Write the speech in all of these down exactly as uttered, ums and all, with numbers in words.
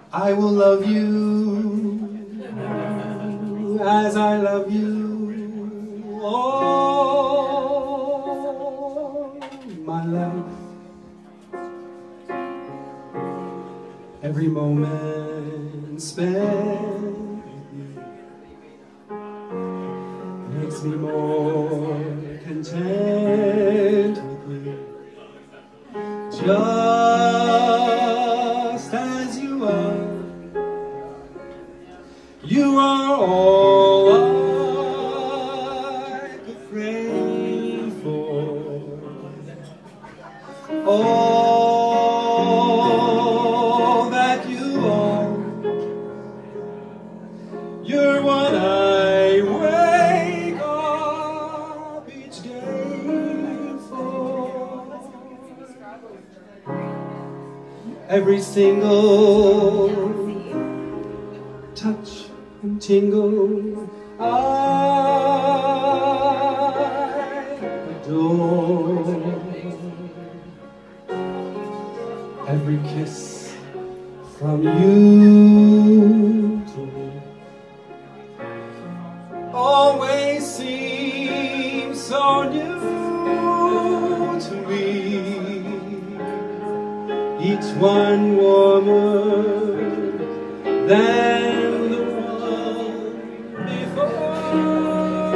I will love you as I love you all my life. Every moment spent with you makes me more content with you. Just as you are, you are all I could pray for. All that you are, you're what I wake up each day for. Every single touch and tingle I adore. Every kiss from you to me always seems so new to me. Each one warmer than the one before.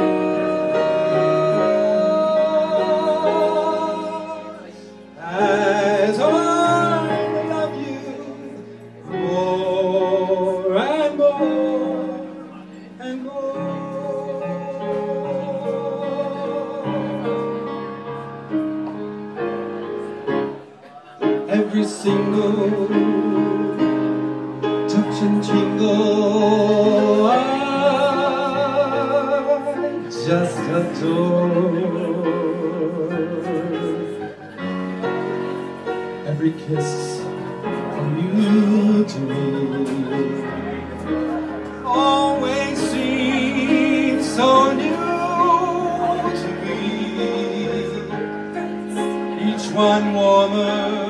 As I love you more and more and more. Every single touch and tingle I just adore. Every kiss from you to me always seems so new to me. Each one warmer